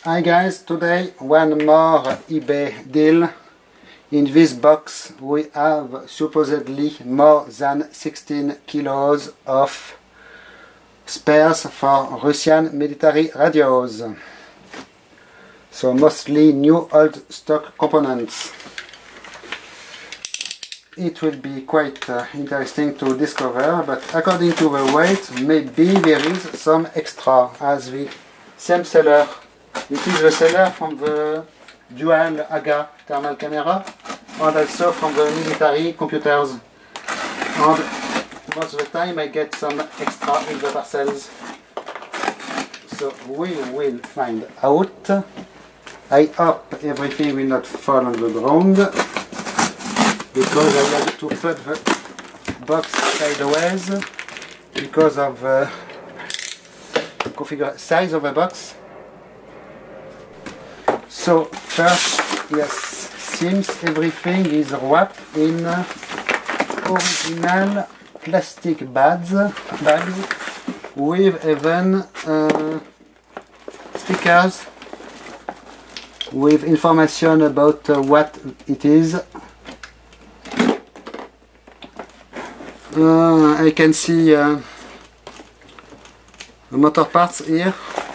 Hi guys, today one more eBay deal. In this box we have supposedly more than 16 kilos of spares for Russian military radios. So mostly new old stock components. It will be quite interesting to discover, but according to the weight, maybe there is some extra as the same seller. It is the seller from the dual AGA thermal camera and also from the military computers. And most of the time I get some extra in the parcels. So we will find out. I hope everything will not fall on the ground, because I have to put the box sideways because of the size of the box. So first, yes, seems everything is wrapped in original plastic bags with even stickers with information about what it is. I can see motor parts here,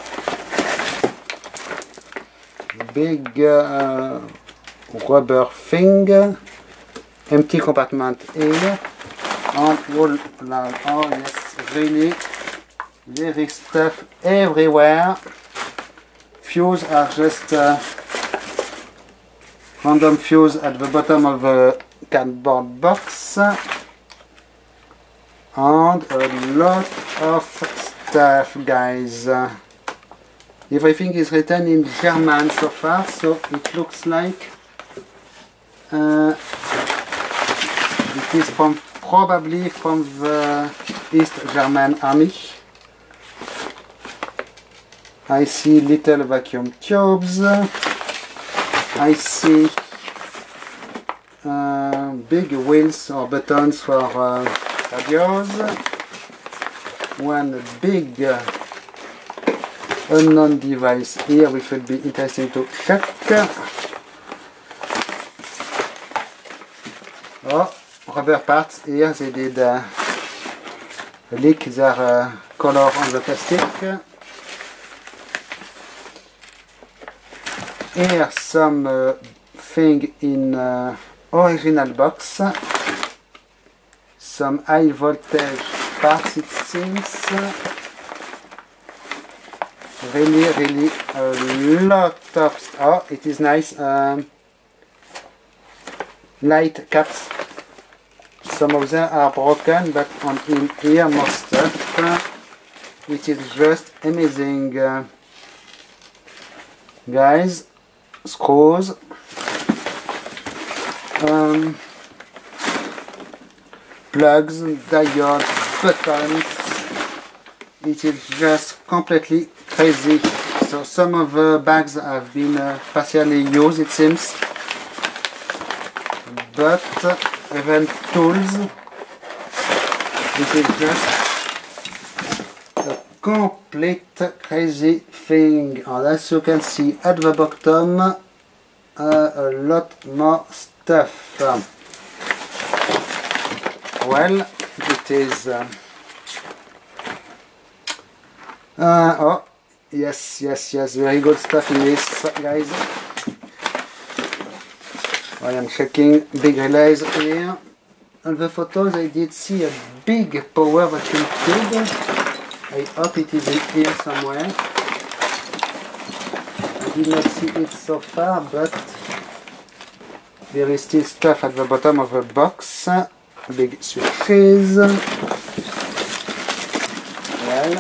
big rubber thing, empty compartment here, and all, oh yes, really very stuff everywhere. Fuse are just random fuse at the bottom of the cardboard box. And a lot of stuff, guys. Everything is written in German so far, so it looks like it is probably from the East German Army. I see little vacuum tubes. I see big wheels or buttons for radios. One big unknown device here, which will be interesting to check. Oh, rubber parts here. They did leak their color on the plastic. Here some thing in original box. Some high voltage parts, it seems. Really a lot of stuff. Oh, it is nice. Light caps. Some of them are broken, but on in here more stuff, which is just amazing. Guys, screws. Plugs, diodes, buttons. It is just completely crazy. So some of the bags have been partially used, it seems, but even tools. This is just a complete crazy thing. And as you can see at the bottom, a lot more stuff. Well, it is oh yes, very good stuff in this, guys. I am checking big relays here. On the photos I did see a big power vacuum tube. I hope it is in here somewhere. I did not see it so far, but there is still stuff at the bottom of the box. Big switches. Well,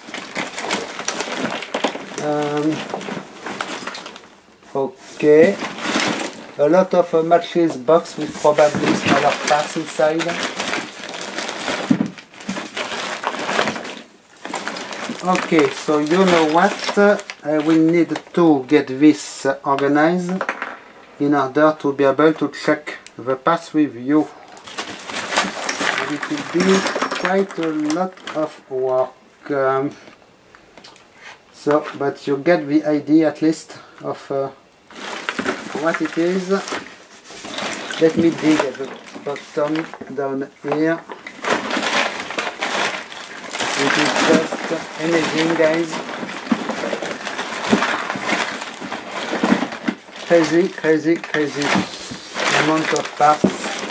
okay, a lot of matches box with probably smaller parts inside. Okay, so you know what, I will need to get this organized in order to be able to check the parts with you. It will be quite a lot of work. So, but you get the idea at least of what it is. Let me dig at the bottom down here. It is just amazing, guys. Crazy, crazy, crazy amount of parts.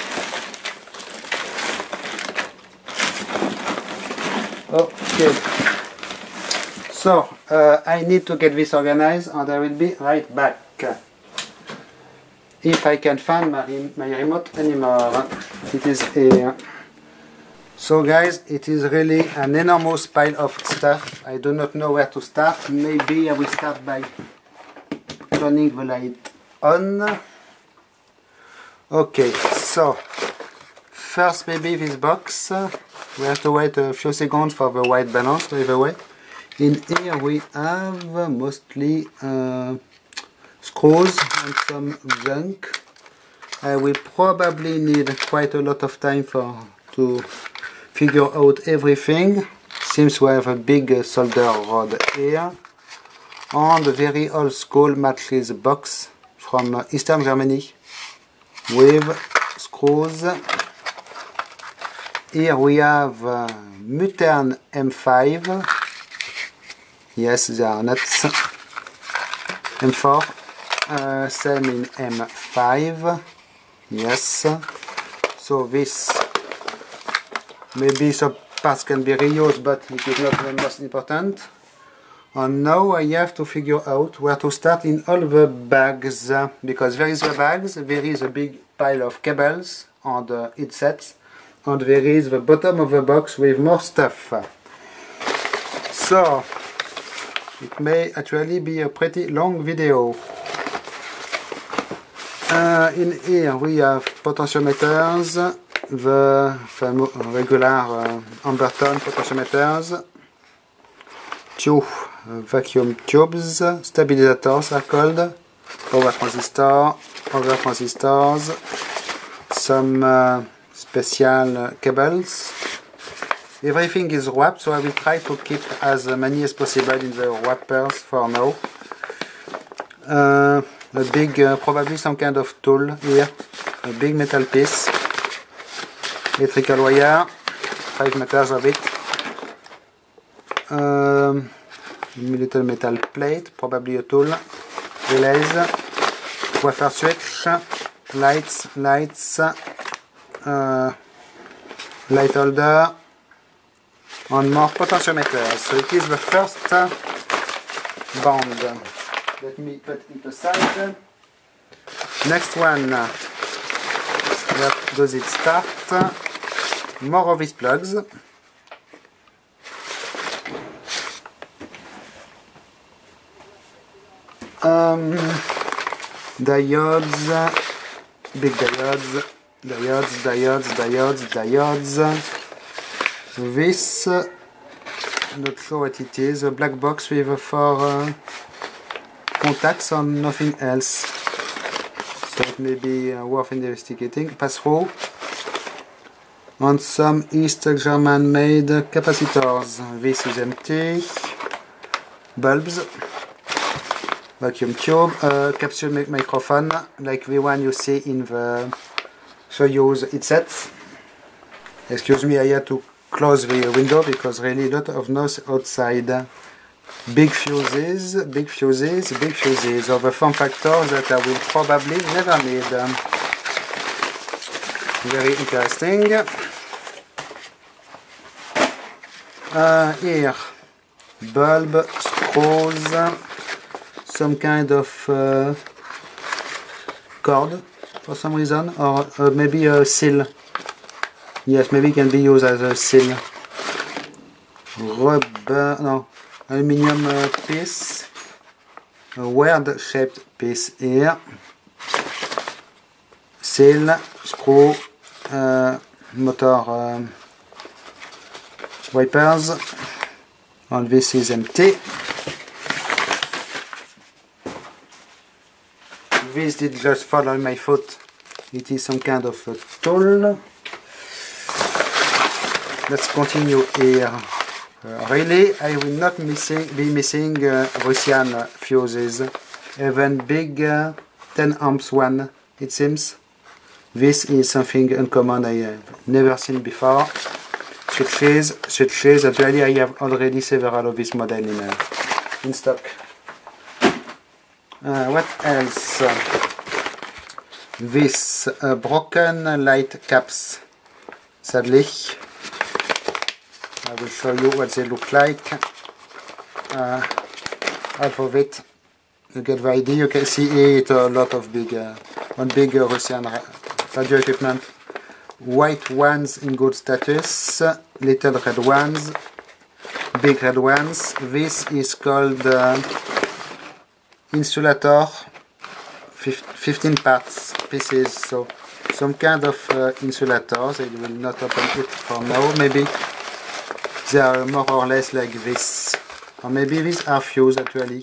Okay. So, I need to get this organized and I will be right back. If I can find my remote anymore. It is here. So guys, it is really an enormous pile of stuff. I do not know where to start. Maybe I will start by turning the light on. Okay, so first maybe this box. We have to wait a few seconds for the white balance, by the way. In here we have mostly screws and some junk. I will probably need quite a lot of time to figure out everything. Seems we have a big solder rod here. And a very old school matrice box from Eastern Germany with screws. Here we have Muttern M5. Yes, they are nuts. M4. Same in M5. Yes. So this, maybe some parts can be reused, but it is not the most important. And now I have to figure out where to start in all the bags, because there is the bags, there is a big pile of cables and headsets, and there is the bottom of the box with more stuff. So it may actually be a pretty long video. In here we have potentiometers, the regular Amberton potentiometers, two vacuum tubes, stabilizers are called, power transistors, some special cables. Everything is wrapped, so I will try to keep as many as possible in the wrappers for now. A big, probably some kind of tool here, a big metal piece, electrical wire, 5 meters of it, little metal plate, probably a tool, relays, wafer switch, lights, light holder, and more potentiometers. So it is the first band. Let me put it aside. Next one, where does it start? More of these plugs. Diodes, big diodes, diodes. This, not sure what it is, a black box with 4 contacts and nothing else. So it may be worth investigating. Pass through. And some East German made capacitors. This is empty. Bulbs. Vacuum tube. Capsule microphone, like the one you see in the Soyuz headsets. Excuse me, I had to close the window because really a lot of noise outside. Big fuses, of the form factors that I will probably never need. Very interesting. Here, bulb, screws, some kind of cord for some reason, or maybe a seal. Yes, maybe it can be used as a seal. Rubber, no. Aluminium piece, a weird shaped piece here, seal, screw, motor wipers, and this is empty. This did just fall on my foot. It is some kind of a tool. Let's continue here. Really, I will not be missing Russian fuses, even big 10 amps one, it seems. This is something uncommon I have never seen before. Switches, actually I have already several of this model in stock. What else? This broken light caps, sadly. I will show you what they look like. Half of it, you get the idea. You can see it a lot of big Russian radio equipment. White ones in good status, little red ones, big red ones. This is called insulator, 15 pieces, so some kind of insulators. I will not open it for now. Maybe they are more or less like this, or maybe these are fused actually.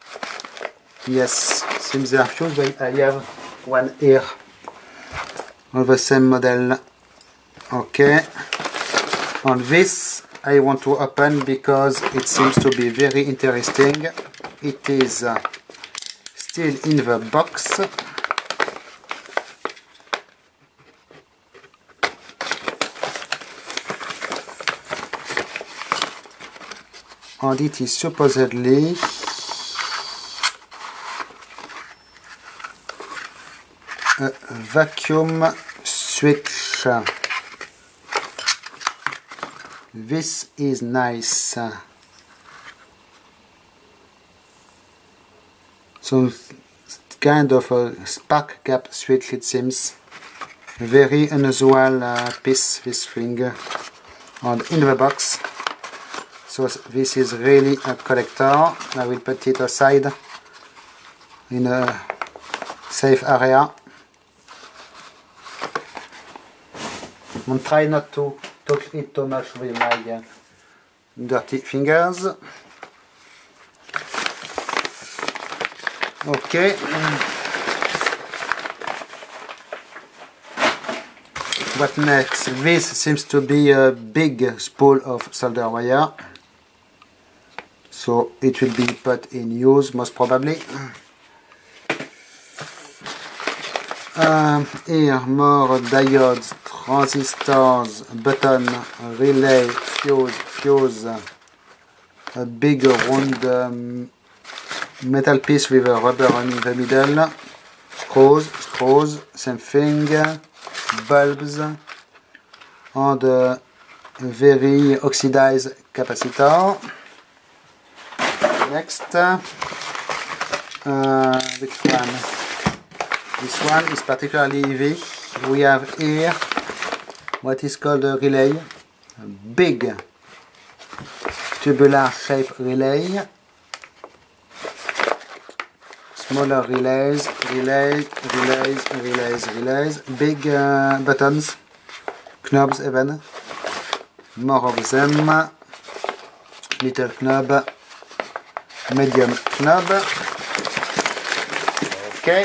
Yes, seems they are fused, but I have one here of the same model. Okay, on this I want to open because it seems to be very interesting. It is still in the box. And it is supposedly a vacuum switch. This is nice. So kind of a spark gap switch, it seems. Very unusual piece, this thing. And in the box. So this is really a collector. I will put it aside in a safe area. And try not to touch it too much with my dirty fingers. Okay. What next? This seems to be a big spool of solder wire. So it will be put in use most probably. Here more diodes, transistors, button, relay, fuse, a big round metal piece with a rubber in the middle, screws, same thing, bulbs, and a very oxidized capacitor. Next, which one? This one is particularly heavy. We have here what is called a relay, a big tubular shaped relay. Smaller relays, big buttons, knobs even, more of them, little knob, medium knob. Okay.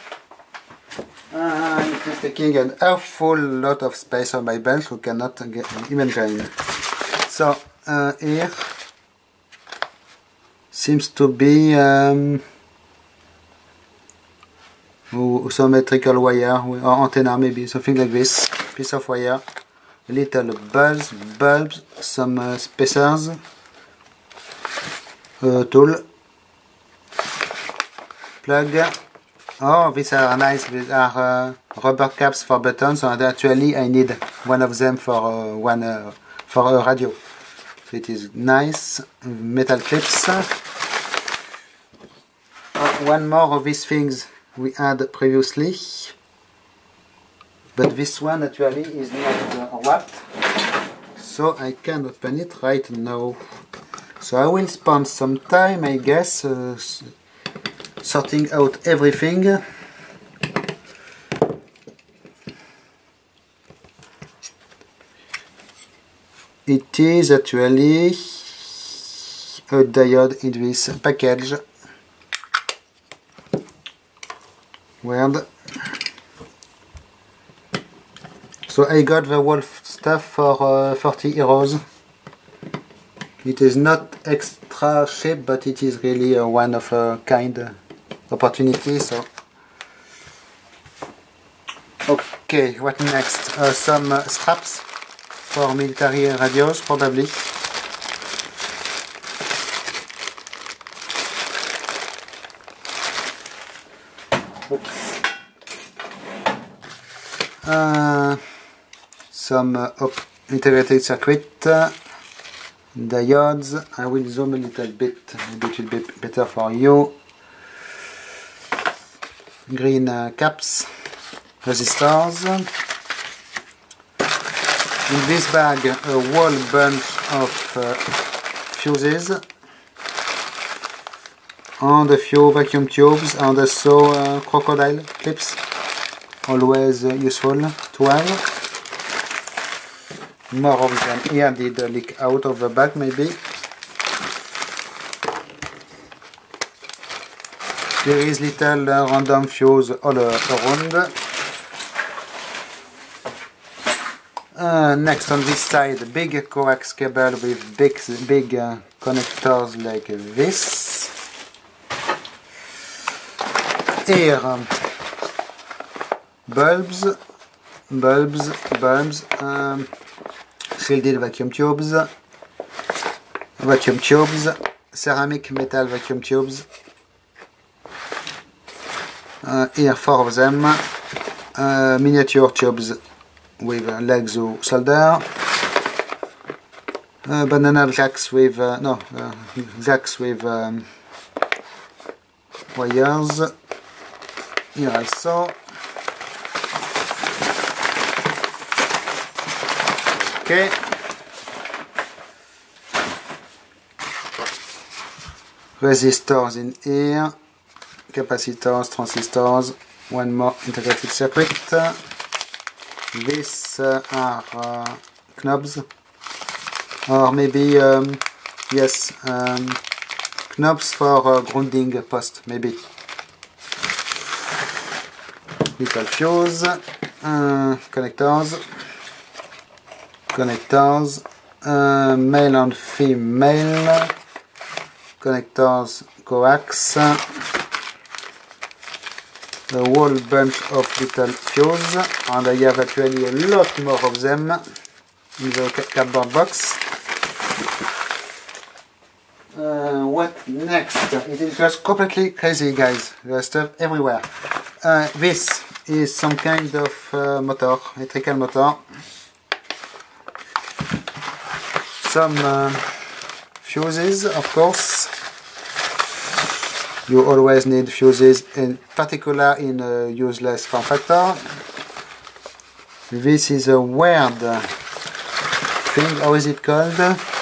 It is taking an awful lot of space on my bench, you cannot imagine. So here seems to be symmetrical wire or antenna, maybe something like this. Piece of wire, little bulbs, some spacers, tool, plug. Oh, these are nice. These are rubber caps for buttons, and actually I need one of them for for a radio. So it is nice. Metal clips. One more of these things we had previously, but this one actually is not wrapped, so I can open it right now. So I will spend some time, I guess, sorting out everything. It is actually a diode in this package. Weird. So I got the Wolf stuff for 40 euros. It is not extra cheap, but it is really one of a kind opportunity. So, okay, what next? Some straps for military radios, probably. Some integrated circuit, diodes. I will zoom a little bit, maybe it will be better for you. Green caps, resistors. In this bag, a whole bunch of fuses and a few vacuum tubes and also crocodile clips. Always useful to have. More of them here did leak out of the bag, maybe. There is little random fuse all around. Next on this side, big coax cable with big connectors like this. Here, bulbs, shielded vacuum tubes, ceramic metal vacuum tubes. Here 4 of them, miniature tubes with legs to solder, banana jacks with wires. Here also. Okay. Resistors in here, capacitors, transistors, one more integrated circuit. These are knobs, or maybe, yes, knobs for grounding post, maybe. Little fuse, connectors, male and female, connectors, coax, a whole bunch of little fuse, and I have actually a lot more of them in the cardboard box. What next? It is just completely crazy, guys. There's stuff everywhere. This is some kind of motor, electrical motor. Some fuses, of course. You always need fuses, in particular in a useless form factor. This is a weird thing. How is it called?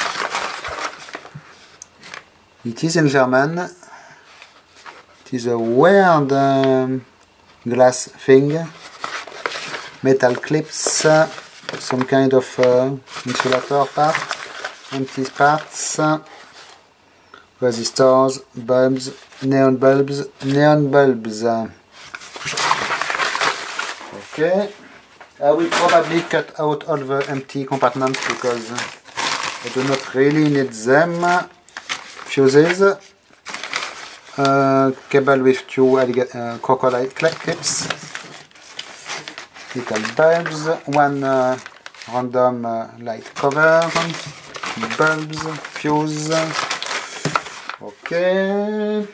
It is in German. It is a weird glass thing. Metal clips, some kind of insulator part, empty parts, resistors, bulbs, neon bulbs. Okay, I will probably cut out all the empty compartments because I do not really need them. Fuses, cable with 2 crocodile clips, little bulbs, one random light cover, bulbs, fuse. Okay.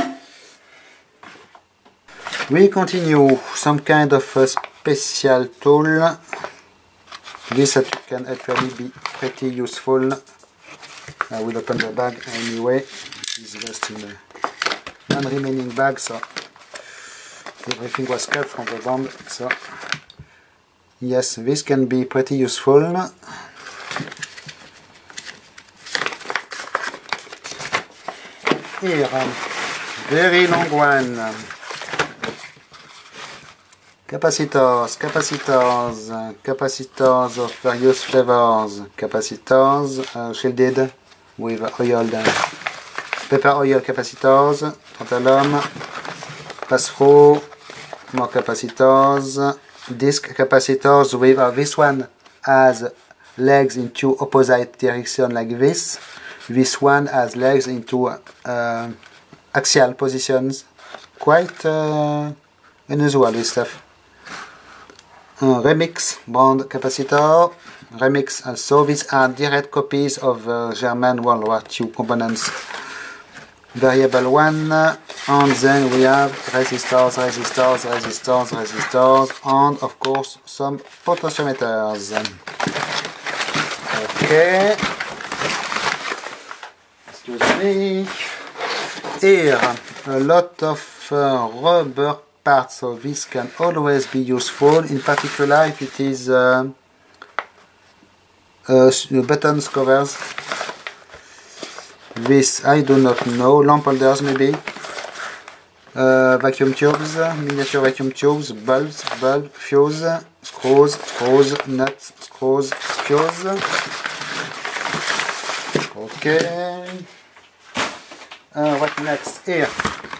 We continue. Some kind of a special tool. This can actually be pretty useful. I will open the bag anyway. It's just in one remaining bag, so everything was cut from the bond. So yes, this can be pretty useful. Here, very long one. Capacitors of various flavors. Capacitors shielded with oil, paper oil capacitors, tantalum, pass-through, more capacitors, disc capacitors with this one has legs in 2 opposite directions like this. This one has legs into axial positions. Quite unusual this stuff. Remix brand capacitor. Remix also. These are direct copies of German World War II components. Variable one, and then we have resistors, and of course some potentiometers. Okay. Excuse me. Here, a lot of rubber parts, so this can always be useful, in particular if it is buttons covers. This I do not know, lamp holders maybe, vacuum tubes, miniature vacuum tubes, bulbs, fuse, screws, nuts, screws, fuse. Okay. What next? Here,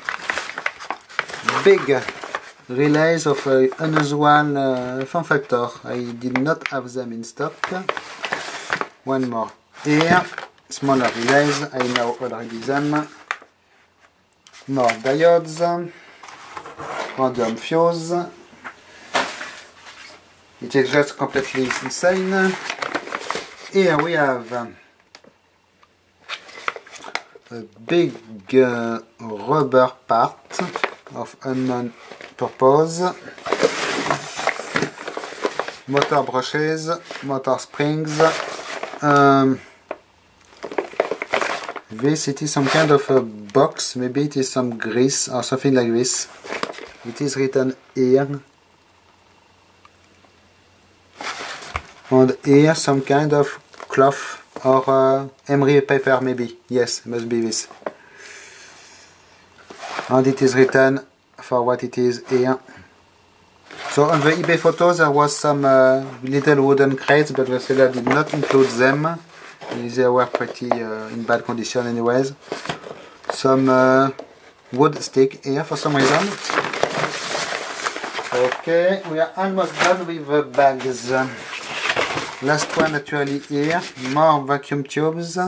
big relays of unusual form factor. I did not have them in stock. One more here, smaller relays. I know already them. More diodes, random fuse. It is just completely insane. Here we have a big rubber part of unknown purpose. Motor brushes, motor springs. This, it is some kind of a box, maybe it is some grease or something like this. It is written here. And here some kind of cloth or emery paper maybe. Yes, must be this. And it is written for what it is here. So on the eBay photos there was some little wooden crates, but the seller did not include them. They were pretty in bad condition anyways. Some wood stick here for some reason. Okay, we are almost done with the bags. Last one actually here, more vacuum tubes,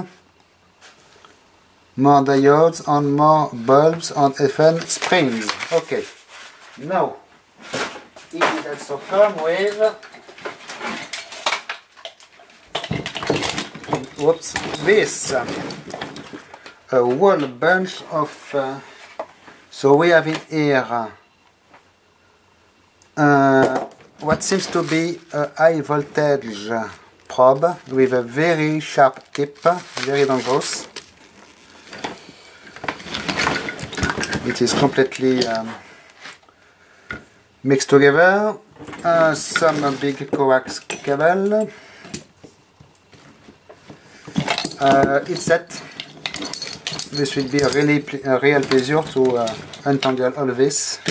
more diodes and more bulbs and FN springs. Okay, now it will also come with this a whole bunch of so we have in here what seems to be a high voltage probe with a very sharp tip, very dangerous. It is completely mixed together. Some big coax cable. It's set. This will be a real pleasure to untangle all of this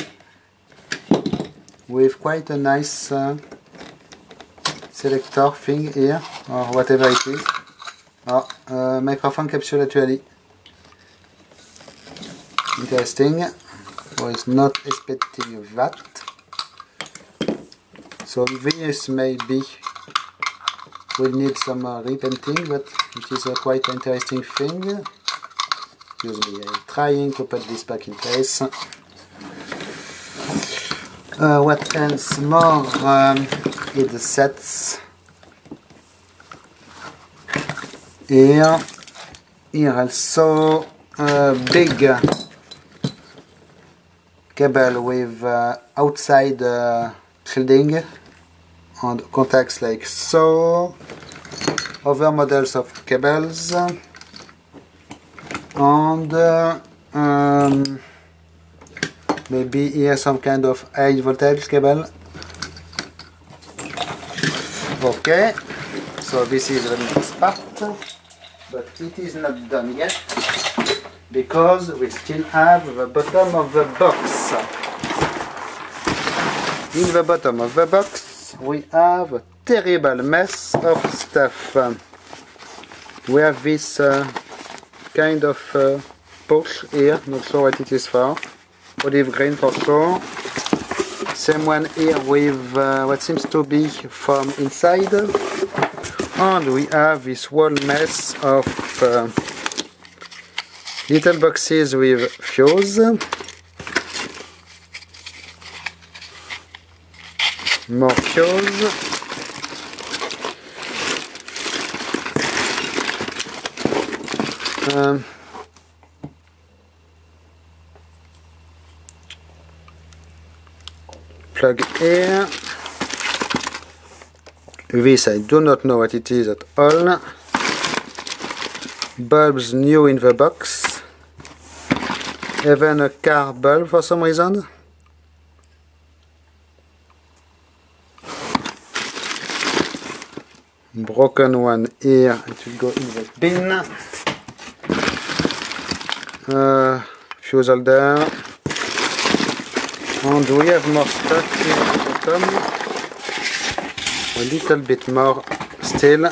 with quite a nice selector thing here, or whatever it is. Microphone capsule actually. Interesting. I was not expecting that. So this maybe will need some repainting, but it is a quite interesting thing. Excuse me, I'm trying to put this back in place. What else more is the sets here. Here also a big cable with outside shielding and contacts like so. Other models of cables and maybe here some kind of high voltage cable. Okay, so this is the next part, but it is not done yet because we still have the bottom of the box. In the bottom of the box we have a terrible mess of stuff. We have this kind of pouch here, not sure what it is for. Olive green for sure. Same one here with what seems to be from inside. And we have this whole mess of Little boxes with fuse. More fuse. Plug here. This I do not know what it is at all. Bulbs new in the box. Even a car bulb for some reason. Broken one here, it will go in the bin. Fuse holder. And we have more stuff here at the bottom. A little bit more still.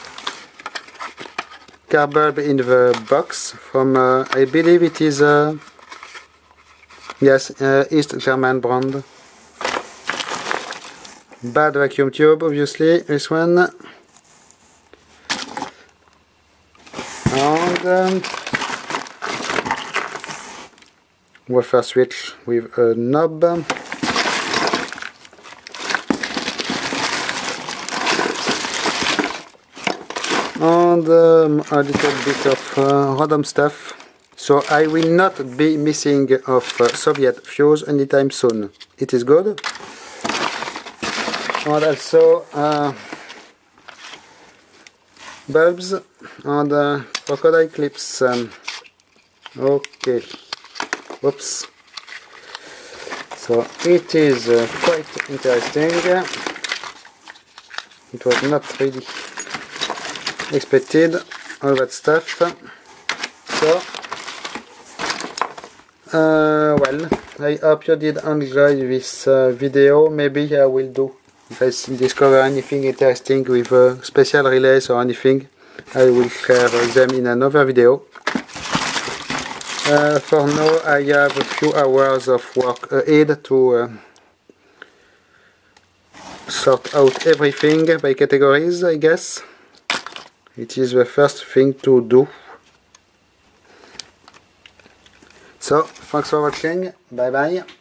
Car bulb in the box from, I believe it is, yes, East German brand. Bad vacuum tube, obviously, this one. And wafer switch with a knob. And a little bit of random stuff. So I will not be missing of Soviet fuse anytime soon. It is good. And also bulbs and crocodile clips. Okay. Oops. So it is quite interesting. It was not really expected, all that stuff. So well, I hope you did enjoy this video. Maybe I will do, if I discover anything interesting with special relays or anything, I will share them in another video. For now I have a few hours of work ahead to sort out everything by categories, I guess. It is the first thing to do. So, thanks for watching, bye bye.